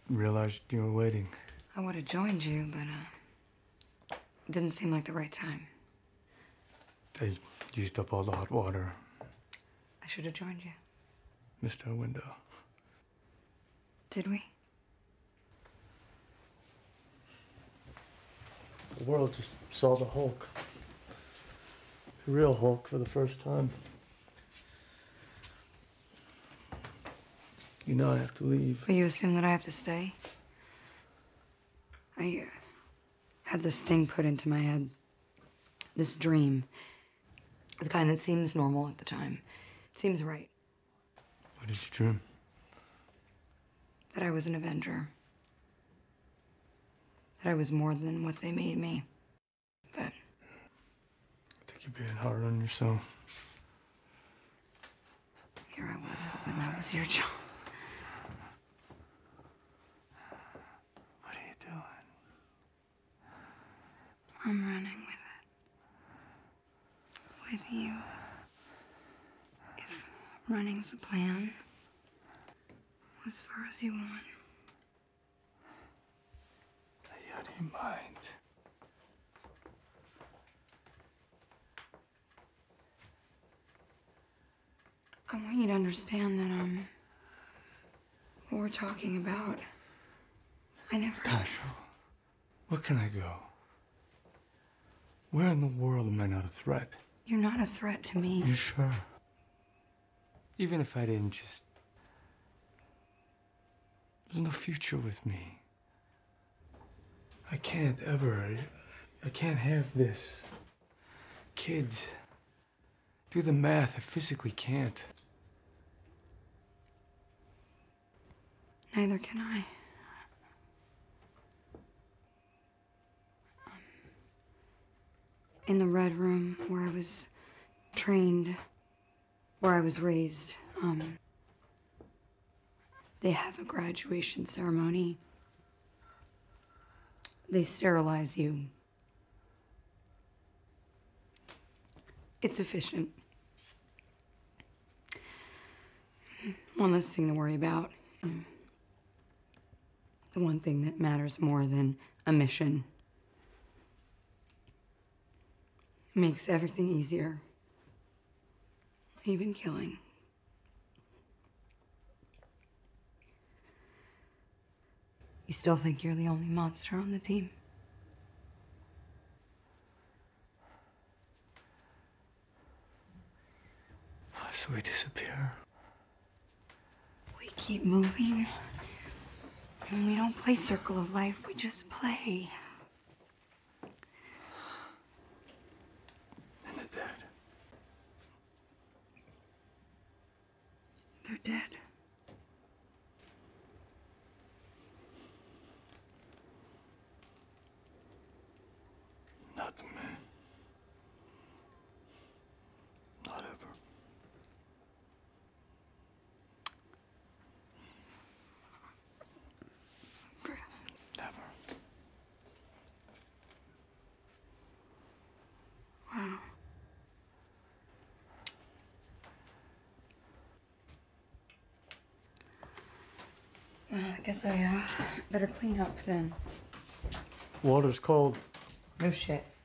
realized you were waiting. I would have joined you, but it didn't seem like the right time. They used up all the hot water. I should have joined you. Missed our window. Did we? The world just saw the Hulk. The real Hulk for the first time. You know I have to leave. But you assume that I have to stay? I had this thing put into my head. This dream. The kind that seems normal at the time. It seems right. What did you dream? That I was an Avenger. That I was more than what they made me. But I think you're being hard on yourself. here I was hoping that was your job. What are you doing? I'm running with it. With you. If running's the plan, as far as you want. How do you mind? I want you to understand that, what we're talking about, I never... Tasha, where can I go? Where in the world am I not a threat? You're not a threat to me. You sure? Even if I didn't just... There's no future with me. I can't ever. I can't have this. Kids. Do the math. I physically can't. Neither can I. In the Red Room, where I was trained, where I was raised, they have a graduation ceremony. They sterilize you. It's efficient. One less thing to worry about. The one thing that matters more than a mission. It makes everything easier. Even killing. You still think you're the only monster on the team? So we disappear. We keep moving. And we don't play Circle of Life, we just play. And they're dead. They're dead. Not to me. Not ever. Never. Wow. Well, I guess I better clean up then. Water's cold. No shit.